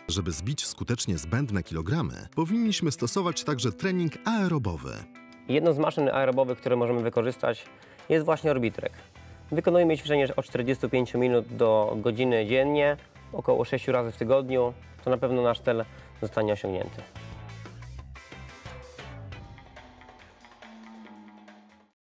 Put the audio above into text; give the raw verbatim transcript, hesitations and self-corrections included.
Żeby zbić skutecznie zbędne kilogramy, powinniśmy stosować także trening aerobowy. Jedną z maszyn aerobowych, które możemy wykorzystać, jest właśnie Orbitrek. Wykonujemy ćwiczenie od czterdziestu pięciu minut do godziny dziennie, około sześciu razy w tygodniu. To na pewno nasz cel zostanie osiągnięty.